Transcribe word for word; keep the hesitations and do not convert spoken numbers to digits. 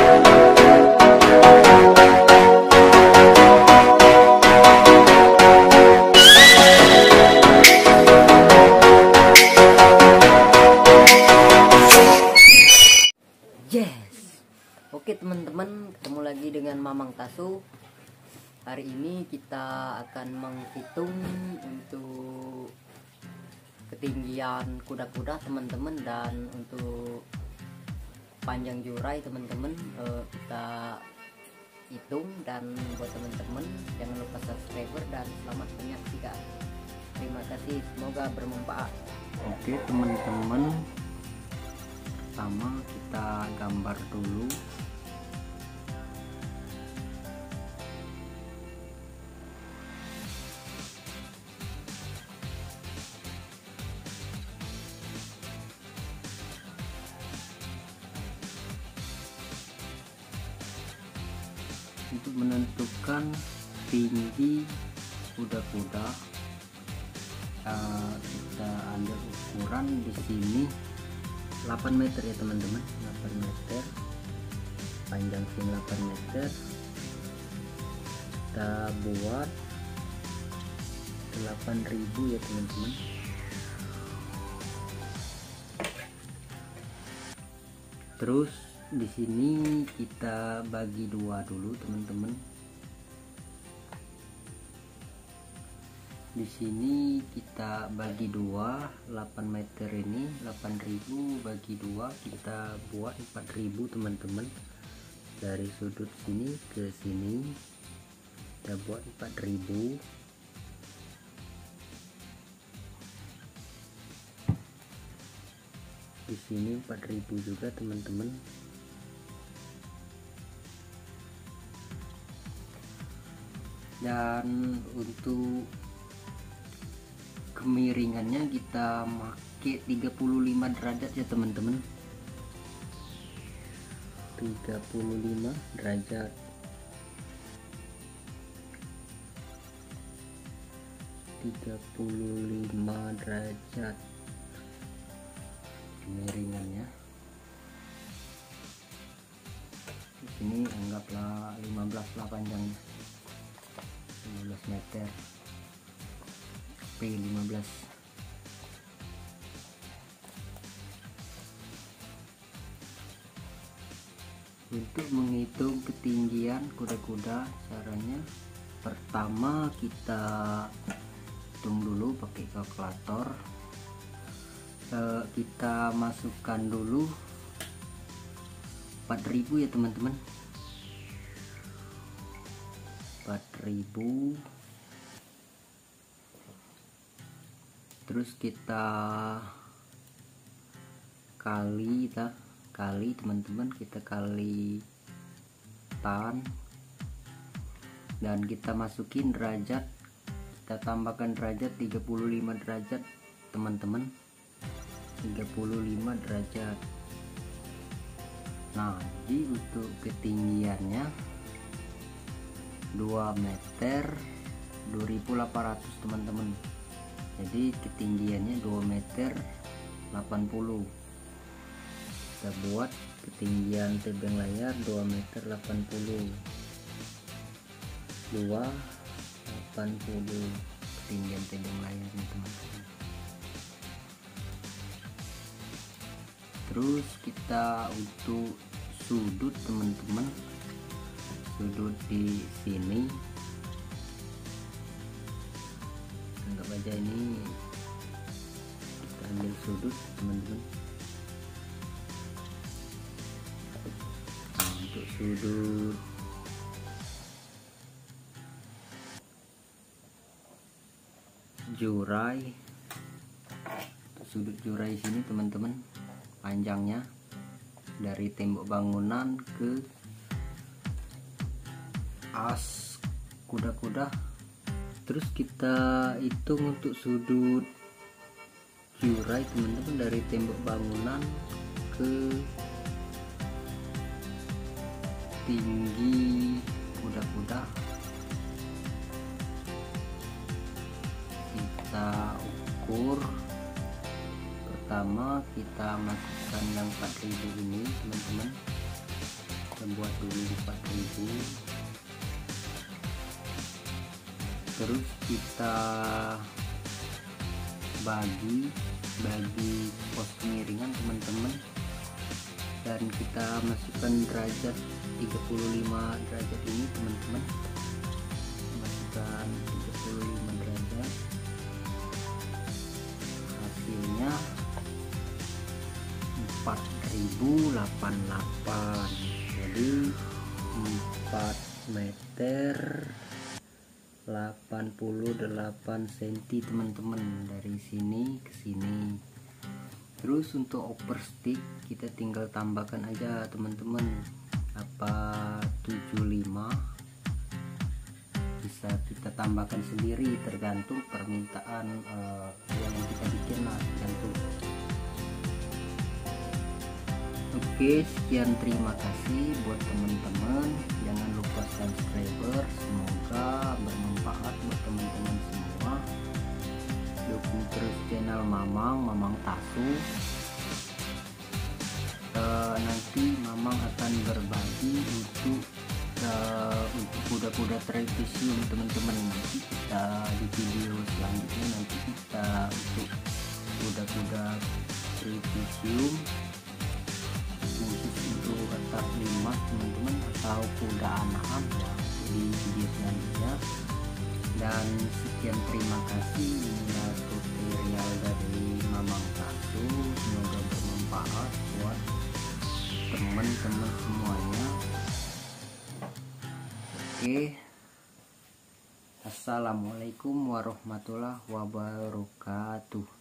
Yes. Oke teman-teman, ketemu lagi dengan Mamang Tasu. Hari ini kita akan menghitung untuk ketinggian kuda-kuda teman-teman, dan untuk panjang jurai teman-teman eh, kita hitung. Dan buat teman-teman jangan lupa subscriber dan selamat menyaksikan. Terima kasih, semoga bermanfaat. Oke teman-teman, pertama kita gambar dulu. Untuk menentukan tinggi kuda-kuda, uh, kita ambil ukuran di sini delapan meter ya teman-teman, delapan meter, panjang sini delapan meter. Kita buat delapan ribu ya teman-teman. Terus di sini kita bagi dua dulu teman-teman. Di sini kita bagi dua, delapan meter ini delapan ribu bagi dua, kita buat empat ribu teman-teman. Dari sudut sini ke sini kita buat empat ribu. Di sini empat ribu juga teman-teman. Dan untuk kemiringannya kita pakai tiga puluh lima derajat ya teman-teman, tiga puluh lima derajat. tiga puluh lima derajat kemiringannya. Di sini anggaplah lima belas lah panjangnya, lima belas meter. P lima belas. Untuk menghitung ketinggian kuda-kuda, caranya pertama kita hitung dulu pakai kalkulator. E, kita masukkan dulu empat ribu ya teman-teman, empat ribu. Terus kita kali kita kali teman-teman, kita kali tan, dan kita masukin derajat, kita tambahkan derajat tiga puluh lima derajat teman-teman, tiga puluh lima derajat. Nah, jadi untuk ketinggiannya dua meter dua ribu delapan ratus teman-teman. Jadi ketinggiannya dua meter delapan puluh. Kita buat ketinggian tebing layar dua meter delapan puluh. dua delapan puluh ketinggian tebing layarnya teman-teman. Terus kita untuk sudut teman-teman, sudut di sini anggap aja ini kita ambil sudut teman-teman. Nah, untuk sudut jurai, sudut jurai sini teman-teman, panjangnya dari tembok bangunan ke as kuda-kuda. Terus kita hitung untuk sudut jurai teman-teman, dari tembok bangunan ke tinggi kuda-kuda. Kita ukur, pertama kita masukkan yang empat ribu ini teman-teman, kita buat dulu empat ribu. Terus kita bagi bagi pos pengiringan teman-teman, dan kita masukkan derajat tiga puluh lima derajat ini teman-teman, masukkan tiga puluh lima derajat, hasilnya empat ribu delapan puluh delapan. Jadi empat meter delapan puluh delapan sentimeter teman-teman, dari sini ke sini. Terus untuk upper stick kita tinggal tambahkan aja teman-teman, apa tujuh puluh lima, bisa kita tambahkan sendiri tergantung permintaan uh, yang kita bikin lah, tergantung. Oke, sekian, terima kasih buat teman-teman, jangan lupa subscriber, semoga bermanfaat buat teman-teman semua. Dukung terus channel Mamang Mamang Tasu. Uh, nanti Mamang akan berbagi untuk uh, untuk kuda-kuda trapesium teman-teman. Nanti kita di video selanjutnya nanti kita untuk kuda-kuda trapesium khusus untuk atap lima teman-teman, atau kuda anakan ya, di video selanjutnya. Dan sekian, terima kasih, inilah tutorial dari Mamang Tasu, semoga bermanfaat buat teman-teman semuanya. Oke, assalamualaikum warahmatullahi wabarakatuh.